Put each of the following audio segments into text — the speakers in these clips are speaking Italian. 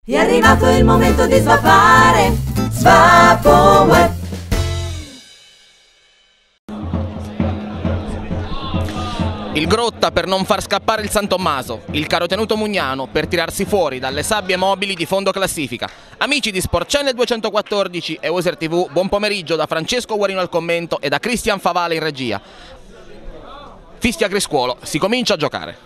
È arrivato il momento di svapare, Svapoweb. Il Grotta per non far scappare il San Tommaso, il Carotenuto Mugnano per tirarsi fuori dalle sabbie mobili di fondo classifica. Amici di Sport Channel 214 e User TV, buon pomeriggio da Francesco Guarino al commento e da Cristian Favale in regia. Fischia Griscuolo, si comincia a giocare.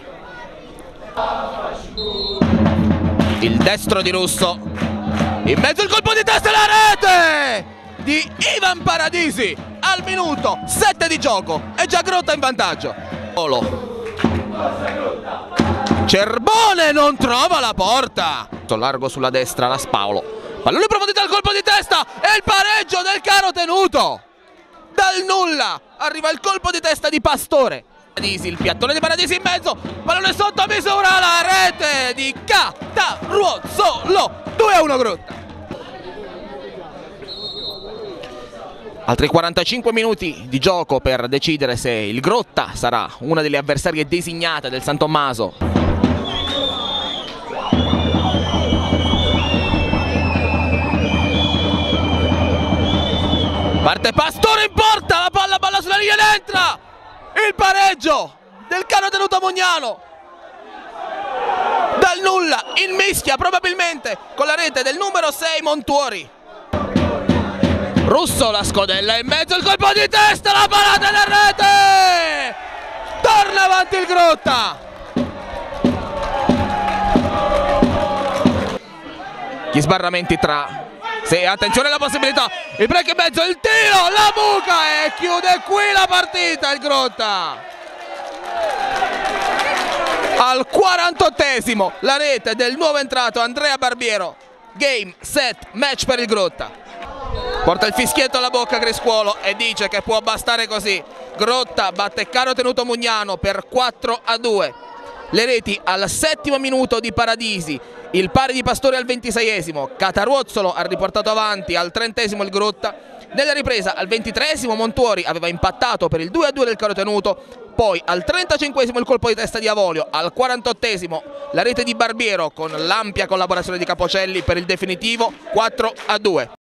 Il destro di Russo, in mezzo il colpo di testa e la rete di Ivan Paradisi al minuto 7 di gioco, è già Grotta in vantaggio. Cerbone non trova la porta, largo sulla destra la Spaolo, pallone in profondità, il colpo di testa e il pareggio del Carotenuto. Dal nulla arriva il colpo di testa di Pastore. Il piattone di Paradisi in mezzo, pallone sotto misura, la rete di Cataruozzolo, 2-1 Grotta. Altri 45 minuti di gioco per decidere se il Grotta sarà una delle avversarie designate del San Tommaso. Parte Pastore in porta, la palla sulla linea ed entra! Il pareggio del Carotenuto Mugnano dal nulla, in mischia probabilmente con la rete del numero 6 Montuori. Russo la scodella in mezzo, il colpo di testa, la parata da rete, torna avanti il Grotta. Gli sbarramenti tra... Sì, attenzione alla possibilità, il break in mezzo, il tiro, la buca e chiude qui la partita il Grotta. Al 48esimo la rete del nuovo entrato Andrea Barbiero, game, set, match per il Grotta. Porta il fischietto alla bocca Griscuolo e dice che può bastare così. Grotta batte Carotenuto Mugnano per 4-2. Le reti al 7° minuto di Paradisi, il pari di Pastore al 26esimo, Cataruozzolo ha riportato avanti al 30esimo il Grotta, nella ripresa al 23esimo Montuori aveva impattato per il 2-2 del Carotenuto, poi al 35esimo il colpo di testa di Avolio, al 48esimo la rete di Barbiero con l'ampia collaborazione di Capocelli per il definitivo 4-2.